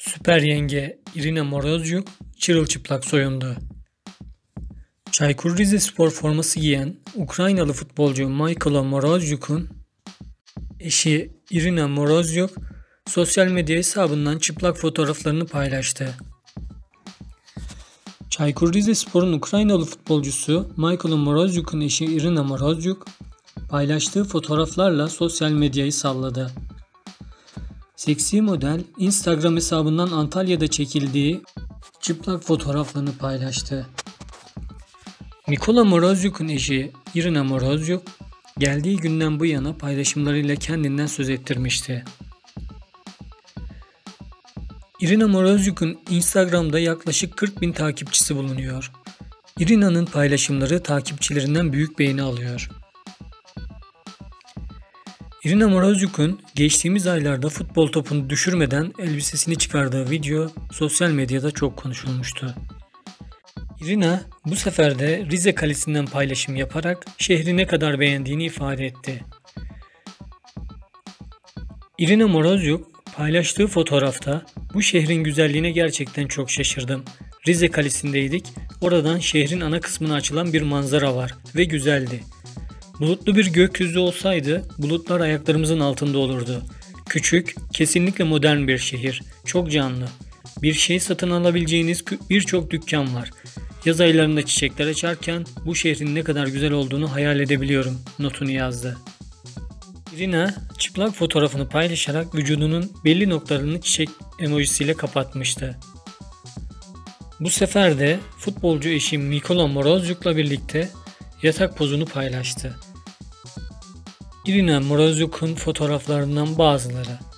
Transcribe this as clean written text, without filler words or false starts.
Süper yenge Irina Morozyuk çırılçıplak soyundu. Çaykur Rizespor forması giyen Ukraynalı futbolcu Mykola Morozyuk'un eşi Irina Morozyuk sosyal medya hesabından çıplak fotoğraflarını paylaştı. Çaykur Rizespor'un Ukraynalı futbolcusu Mykola Morozyuk'un eşi Irina Morozyuk paylaştığı fotoğraflarla sosyal medyayı salladı. Seksi model Instagram hesabından Antalya'da çekildiği çıplak fotoğraflarını paylaştı. Mykola Morozyuk'un eşi Irina Morozyuk geldiği günden bu yana paylaşımlarıyla kendinden söz ettirmişti. Irina Morozyuk'un Instagram'da yaklaşık 40.000 takipçisi bulunuyor. Irina'nın paylaşımları takipçilerinden büyük beğeni alıyor. Irina Morozyuk'un geçtiğimiz aylarda futbol topunu düşürmeden elbisesini çıkardığı video sosyal medyada çok konuşulmuştu. Irina bu sefer de Rize Kalesi'nden paylaşım yaparak şehri ne kadar beğendiğini ifade etti. Irina Morozyuk paylaştığı fotoğrafta "Bu şehrin güzelliğine gerçekten çok şaşırdım. Rize Kalesi'ndeydik. Oradan şehrin ana kısmına açılan bir manzara var ve güzeldi. Bulutlu bir gökyüzü olsaydı bulutlar ayaklarımızın altında olurdu. Küçük, kesinlikle modern bir şehir. Çok canlı. Bir şey satın alabileceğiniz birçok dükkan var. Yaz aylarında çiçekler açarken bu şehrin ne kadar güzel olduğunu hayal edebiliyorum" notunu yazdı. Irina çıplak fotoğrafını paylaşarak vücudunun belli noktalarını çiçek emojisiyle kapatmıştı. Bu sefer de futbolcu eşi Mykola Morozyuk'la birlikte yatak pozunu paylaştı. Irina Morozyuk'un fotoğraflarından bazıları.